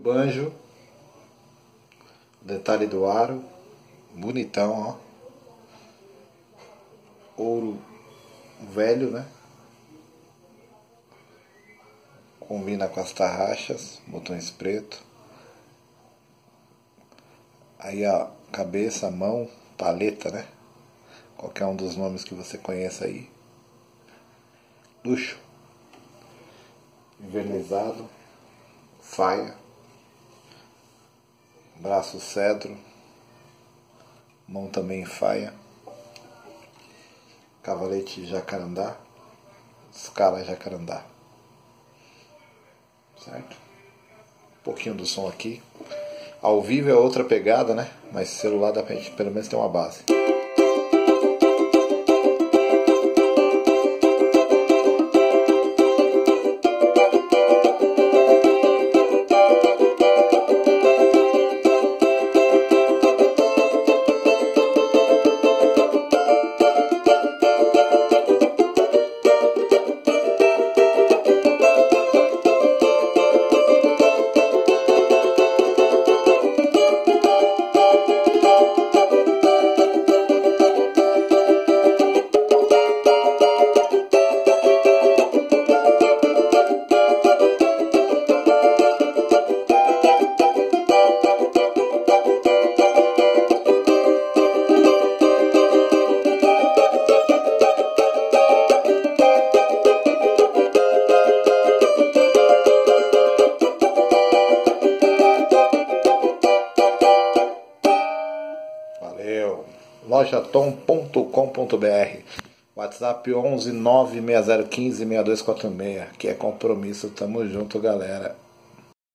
banjo, detalhe do aro, bonitão, ó. Ouro velho, né? Combina com as tarraxas, botões preto. Aí a cabeça, a mão, paleta, né? Qualquer um dos nomes que você conheça aí. Luxo. Envernizado. Faia. Braço cedro. Mão também em faia. Cavalete jacarandá. Escala jacarandá. Certo? Um pouquinho do som aqui. Ao vivo é outra pegada, né? Mas celular dá pra gente pelo menos ter uma base. Valeu! lojatom.com.br, WhatsApp 11 96015 6246, que é compromisso, tamo junto, galera.